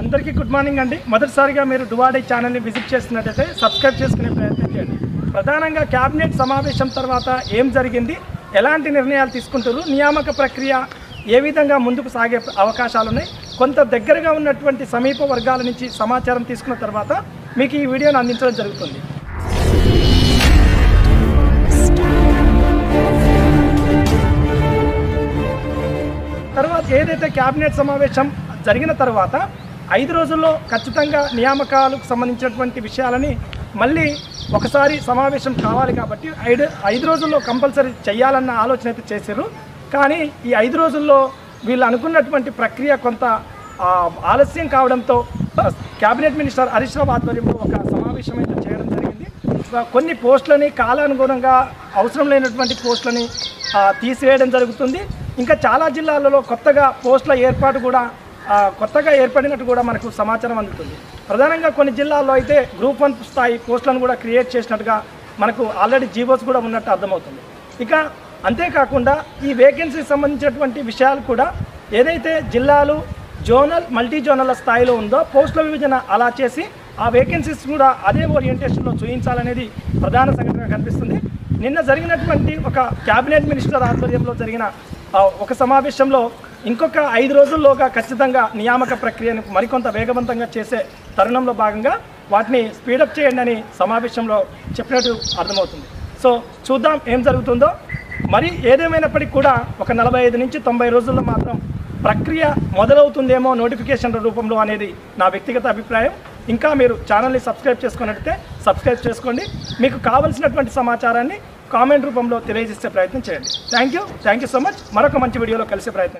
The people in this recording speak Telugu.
అందరికీ గుడ్ మార్నింగ్ అండి. మొదటిసారిగా మీరు డువాడై ఛానల్ని విజిట్ చేస్తున్నట్టయితే సబ్స్క్రైబ్ చేసుకునే ప్రయత్నం చేయండి. ప్రధానంగా క్యాబినెట్ సమావేశం తర్వాత ఏం జరిగింది, ఎలాంటి నిర్ణయాలు తీసుకుంటారు, నియామక ప్రక్రియ ఏ విధంగా ముందుకు సాగే అవకాశాలు ఉన్నాయి, కొంత దగ్గరగా ఉన్నటువంటి సమీప వర్గాల నుంచి సమాచారం తీసుకున్న తర్వాత మీకు ఈ వీడియోను అందించడం జరుగుతుంది. తర్వాత ఏదైతే క్యాబినెట్ సమావేశం జరిగిన తర్వాత 5 రోజుల్లో ఖచ్చితంగా నియామకాలకు సంబంధించినటువంటి విషయాలని మళ్ళీ ఒకసారి సమావేశం కావాలి కాబట్టి 5 రోజుల్లో కంపల్సరీ చేయాలన్న ఆలోచన అయితే చేశారు. కానీ ఈ 5 రోజుల్లో వీళ్ళు అనుకున్నటువంటి ప్రక్రియ కొంత ఆలస్యం కావడంతో క్యాబినెట్ మినిస్టర్ హరీష్ రావు ఆధ్వర్యంలో ఒక సమావేశం అయితే చేయడం జరిగింది. కొన్ని పోస్టులని కాలానుగుణంగా అవసరం లేనటువంటి పోస్టులని తీసివేయడం జరుగుతుంది. ఇంకా చాలా జిల్లాలలో కొత్తగా పోస్టుల ఏర్పాటు కూడా కొత్తగా ఏర్పడినట్టు కూడా మనకు సమాచారం అందుతుంది. ప్రధానంగా కొన్ని జిల్లాల్లో అయితే గ్రూప్ 1 స్థాయి పోస్టులను కూడా క్రియేట్ చేసినట్టుగా మనకు ఆల్రెడీ జీవోస్ కూడా ఉన్నట్టు అర్థమవుతుంది. ఇక అంతేకాకుండా ఈ వేకెన్సీకి సంబంధించినటువంటి విషయాలు కూడా ఏదైతే జిల్లాలు జోనల్ మల్టీ జోనల్ స్థాయిలో ఉందో పోస్టుల విభజన అలా చేసి ఆ వేకెన్సీస్ కూడా అదే ఓరియంటేషన్లో చూపించాలనేది ప్రధాన సంఘటనగా కనిపిస్తుంది. నిన్న జరిగినటువంటి ఒక క్యాబినెట్ మినిస్టర్ ఆధ్వర్యంలో జరిగిన ఒక సమావేశంలో ఇంకొక 5 రోజుల్లోగా ఖచ్చితంగా నియామక ప్రక్రియను మరికొంత వేగవంతంగా చేసే తరుణంలో భాగంగా వాటిని స్పీడప్ చేయండి అని సమావేశంలో చెప్పినట్టు అర్థమవుతుంది. సో చూద్దాం ఏం జరుగుతుందో. మరి ఏదేమైనప్పటికీ కూడా ఒక 45 నుంచి 90 రోజుల్లో మాత్రం ప్రక్రియ మొదలవుతుందేమో నోటిఫికేషన్ రూపంలో అనేది నా వ్యక్తిగత అభిప్రాయం. ఇంకా మీరు ఛానల్ని సబ్స్క్రైబ్ చేసుకున్నట్లయితే సబ్స్క్రైబ్ చేసుకోండి. మీకు కావలసినటువంటి సమాచారాన్ని కామెంట్ రూపంలో తెలియజేసే ప్రయత్నం చేయండి. Thank you so much. మరొక మంచి వీడియోలో కలిసే ప్రయత్నం.